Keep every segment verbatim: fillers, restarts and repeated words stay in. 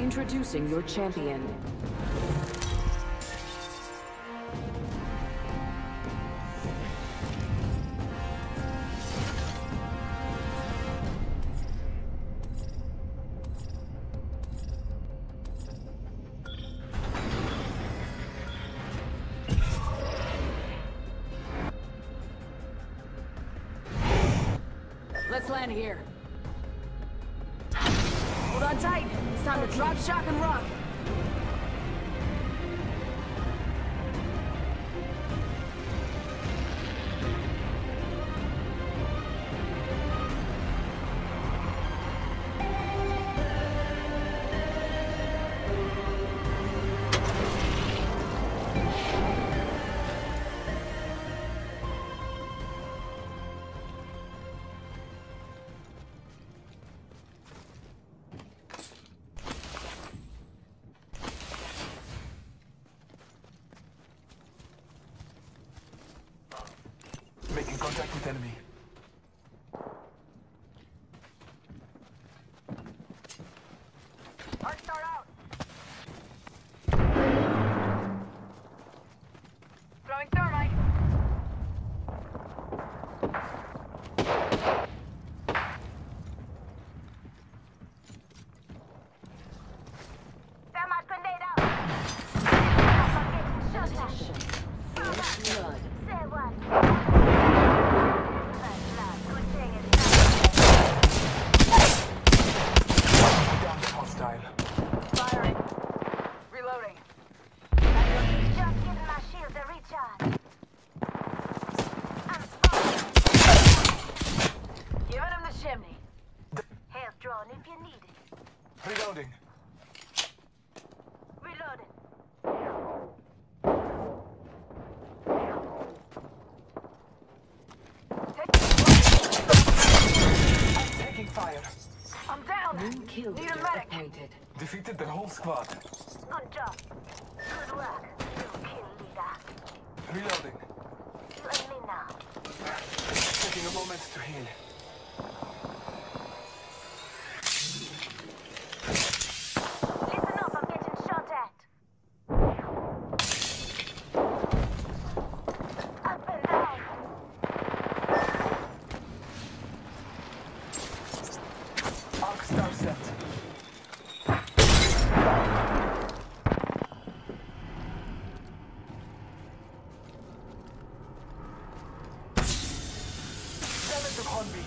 Introducing your champion. Let's land here. Hold on tight. It's time to drop, shock, and rock. Making contact with enemy. Arc start out. Throwing thermite. Thermite grenade out. Blood. Say what? Hostile. Firing. Reloading. Just giving my shields a recharge. I'm spotted. Giving him the chimney. Health drawn if you need it. Reloading. Reloading. I'm taking fire. I'm down. New kill Need a leader medic. appointed. Defeated the whole squad. Good job. Good work, you kill leader. Reloading. You and me now. Taking a moment to heal. Listen up, I'm getting shot at. Up and down. Arc star set. Damage of Hornby.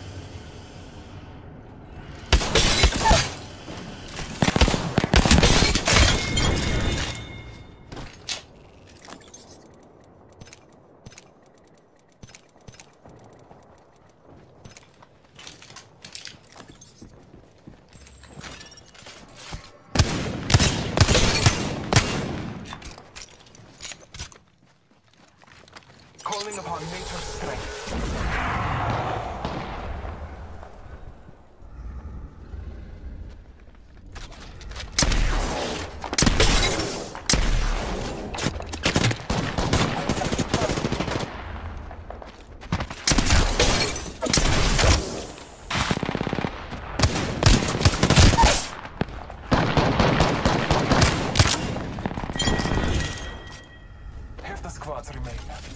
Calling upon nature's strength. Half the squads remain.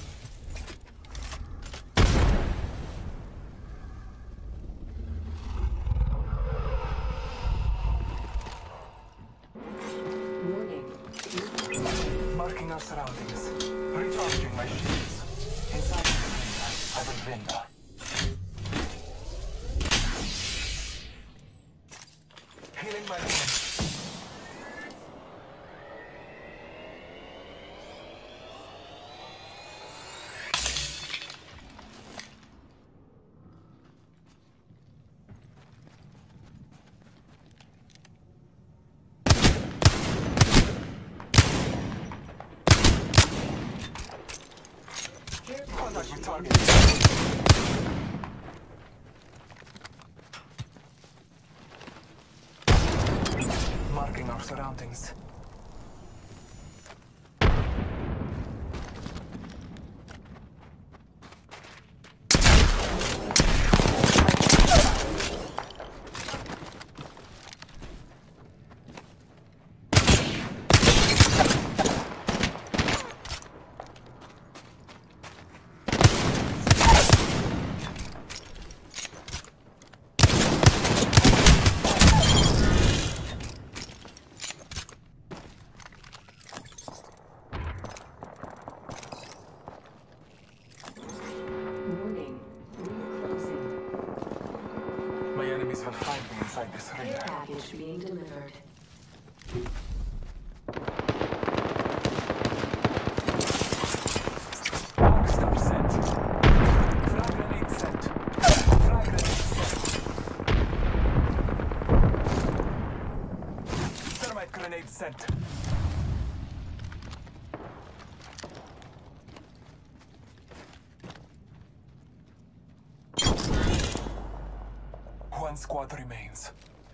Warning. Marking our surroundings. Recharging my shields. Inside the arena, I will win. Healing my wounds. Contact with target. Marking our surroundings. inside this ring. Care package being delivered. Arc star sent. Frag grenade sent. Frag grenade sent. Thermite grenade sent. One squad remains.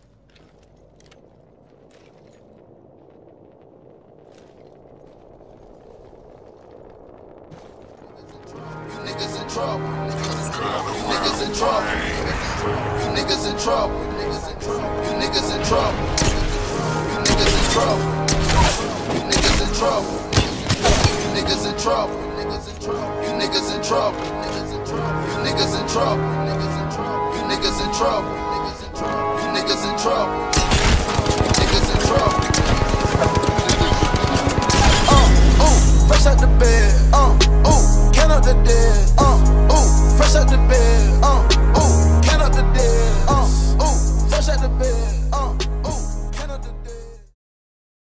You niggas in trouble. You niggas in trouble. You niggas in trouble. You niggas in trouble. You niggas in trouble. You niggas in trouble. You niggas in trouble. You niggas in trouble. You niggas in trouble. You niggas in trouble. You niggas in trouble. You niggas in trouble.